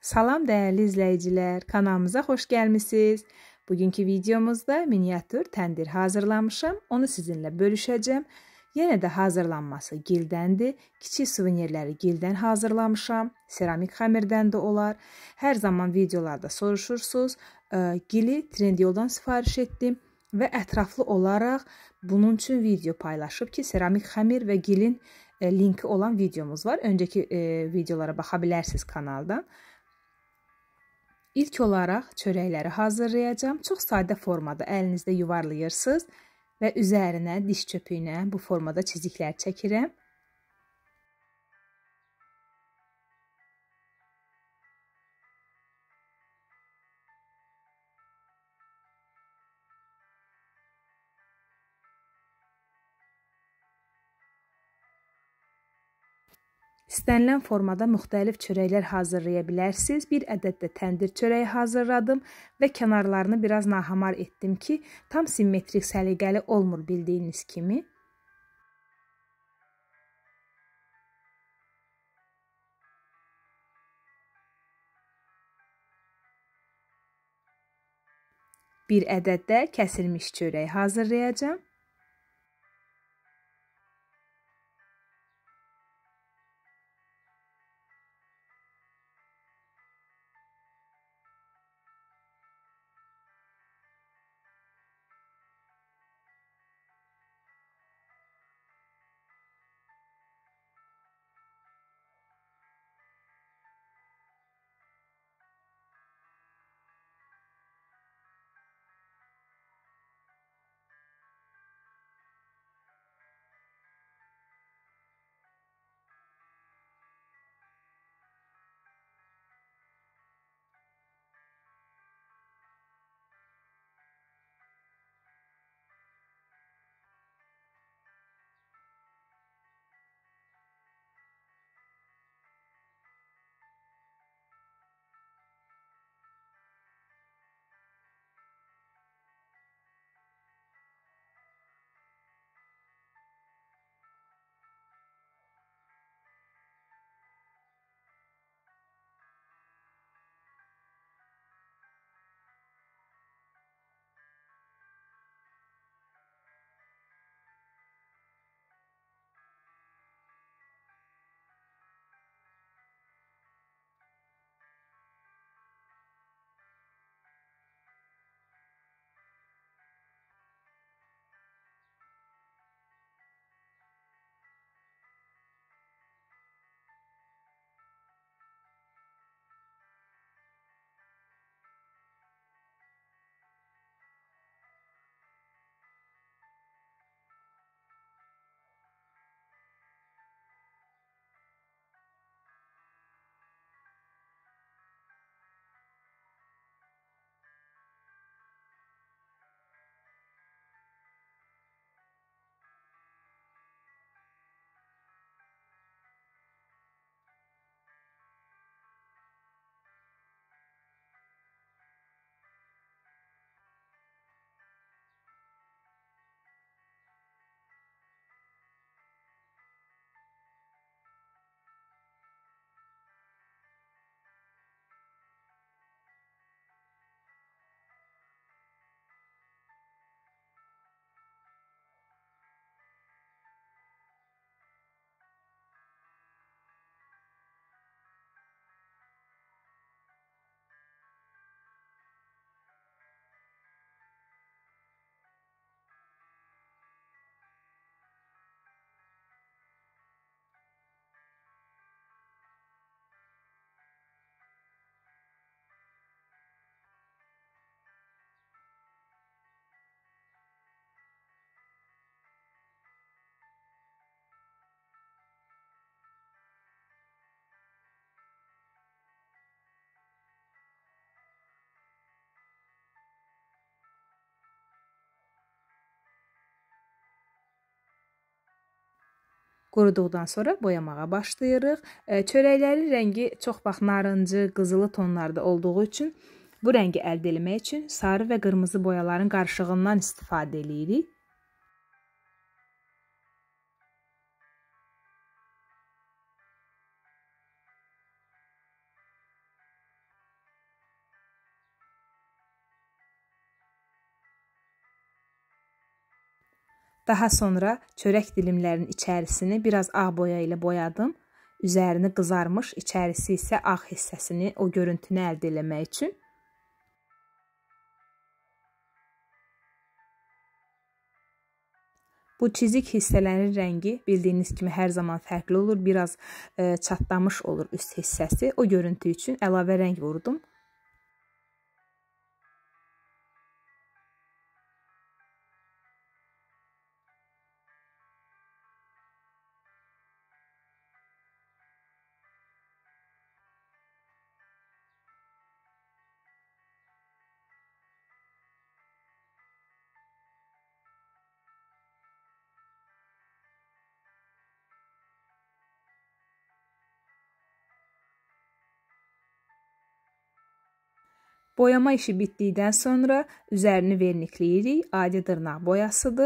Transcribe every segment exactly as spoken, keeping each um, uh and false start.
Salam dəyərli izləyicilər, kanalımıza xoş gəlmisiniz. Bugünkü videomuzda miniatür təndir hazırlamışam, onu sizinlə bölüşəcəm. Yenə də hazırlanması gildəndir. Kiçik suvenirləri gildən hazırlamışam, seramik xəmirdən də olar. Hər zaman videolarda soruşursunuz, gili Trendyoldan sifariş etdim və ətraflı olaraq bunun üçün video paylaşıb ki, seramik xəmir və gilin linki olan videomuz var. Öncəki videolara baxa bilərsiniz kanaldan. İlk olaraq çörəkləri hazırlayacağım. Çox sadə formada əlinizdə yuvarlayırsınız və üzərinə diş çöpü ilə bu formada çiziklər çəkirəm. İstənilən formada müxtəlif çörəklər hazırlaya bilərsiniz. Bir ədəd də təndir çörəyi hazırladım və kənarlarını biraz nahamar etdim ki, tam simmetrik, səliqəli olmur bildiyiniz kimi. Bir ədəd də kəsilmiş çörək hazırlayacağım. Quruduqdan sonra boyamağa başlayırıq. Çörəklərin rəngi çox vaxt narıncı, qızılı tonlarda olduğu üçün bu rəngi əldə etmək üçün sarı və qırmızı boyaların qarışığından istifadə edirik. Daha sonra çörək dilimlərinin içərisini biraz ağ boya ilə boyadım. Üzərini qızarmış, içərisi isə ağ hissəsini, o görüntünü əldə etmək üçün. Bu çizik hissələrin rəngi bildiyiniz kimi hər zaman fərqli olur. Biraz e, çatlamış olur üst hissəsi. O görüntü üçün əlavə rəng vurdum. Boyama işi bitdikdən sonra üzərini vernikləyirik. Adi dırnaq boyasıdır.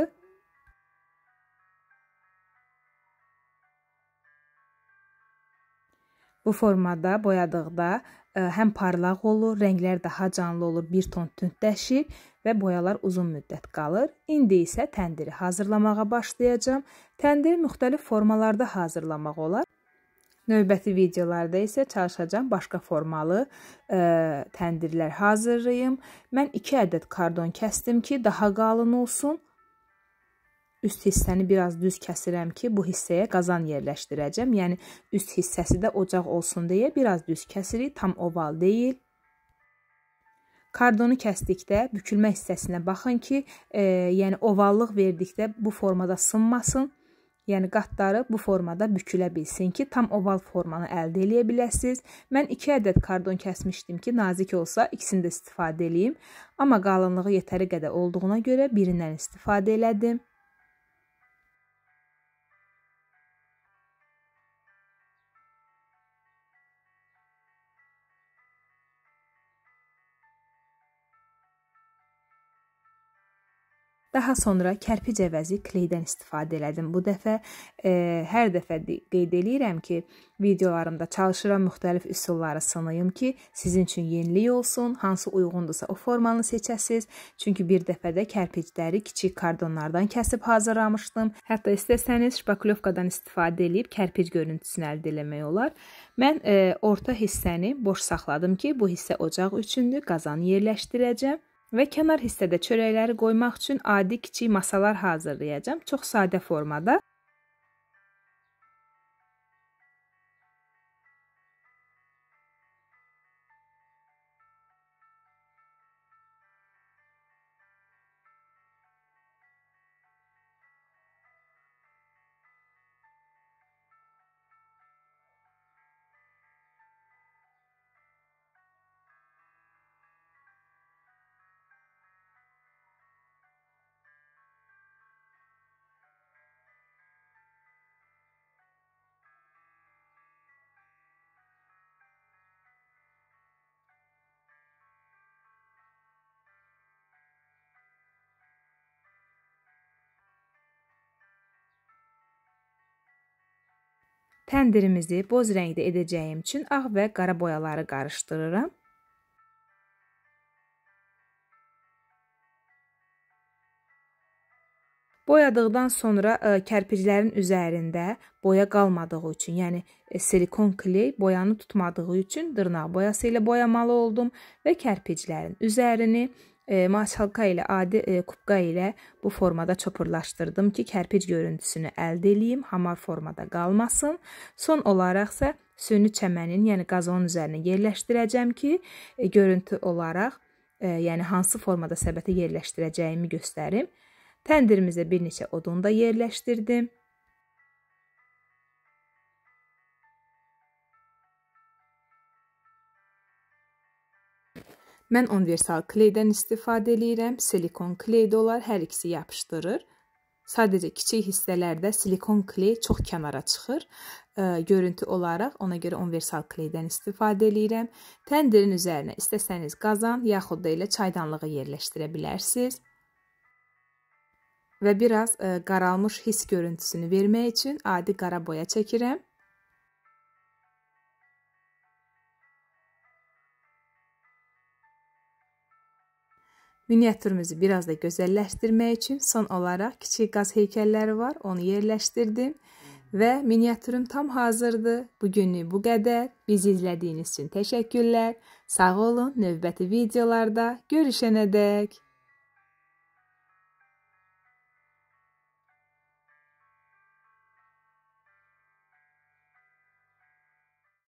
Bu formada boyadıqda həm parlaq olur, rənglər daha canlı olur, bir ton tündləşir və boyalar uzun müddət qalır. İndi isə təndiri hazırlamağa başlayacağım. Təndiri müxtəlif formalarda hazırlamaq olar. Növbəti videolarda isə çalışacağım başqa formalı ə, təndirlər hazırlayım. Mən iki ədəd kardon kəsdim ki, daha qalın olsun. Üst hissəni biraz düz kəsirəm ki, bu hissəyə qazan yerləşdirəcəm. Yəni, üst hissəsi də ocaq olsun deyə biraz düz kəsirik, tam oval deyil. Kardonu kəsdikdə bükülmə hissəsinə baxın ki, e, yəni ovallıq verdikdə bu formada sınmasın. Yəni, qatları bu formada bükülə bilsin ki, tam oval formanı əldə eləyə biləsiniz. Mən iki ədəd kardon kəsmişdim ki, nazik olsa ikisini də istifadə edeyim. Amma qalınlığı yetəri qədər olduğuna görə birindən istifadə elədim. Daha sonra kərpic əvəzi kleydən istifadə elədim. Bu dəfə e, hər dəfə qeyd edirəm ki, videolarımda çalışıram müxtəlif üsulları sınayım ki, sizin üçün yenilik olsun, hansı uyğundursa o formanı seçəsiniz. Çünki bir dəfədə kərpicləri kiçik kardonlardan kəsib hazırlamışdım. Hətta istəsəniz şpakulyovkadan istifadə edib kərpic görüntüsünü əldə eləmək olar. Mən e, orta hissəni boş saxladım ki, bu hissə ocaq üçündür, qazanı yerləşdirəcəm. Və kənar hissədə çörəkləri qoymaq üçün adi kiçik masalar hazırlayacağım. Çox sadə formada. Təndirimizi boz rəngdə edəcəyim üçün ağ və qara boyaları qarışdırıram. Boyadıqdan sonra ə, kərpiclərin üzərində boya qalmadığı üçün, yəni ə, silikon kley boyanı tutmadığı üçün dırnaq boyası ilə boyamalı oldum və kərpiclərin üzərini E, maşalka ilə, adi e, kubqa ilə bu formada çopurlaşdırdım ki, kərpic görüntüsünü əldə edeyim, hamar formada qalmasın. Son olaraq isə süni çəmənin, yəni qazonun üzərinə yerləşdirəcəm ki, e, görüntü olaraq, e, yəni hansı formada səbətə yerləşdirəcəyimi göstərim. Təndirimizə bir neçə odun da yerləşdirdim. Mən universal kleydən istifadə edirəm. Silikon kley də olar, hər ikisi yapışdırır. Sadəcə kiçik hissələrdə silikon kley çox kənara çıxır. E, görüntü olaraq ona görə universal kleydən istifadə edirəm. Təndirin üzərinə istəsəniz qazan, yaxud da elə çaydanlığı yerləşdirə bilərsiniz. Və biraz e, qaralmış hiss görüntüsünü vermək üçün adi qara boya çəkirəm. Miniatürümüzü biraz da gözəlləşdirmək üçün son olaraq kiçik qaz heykəlləri var, onu yerləşdirdim. Və miniatürüm tam hazırdır. Bugünlük bu qədər. Bizi izlədiyiniz üçün təşəkkürlər. Sağ olun. Növbəti videolarda görüşənədək.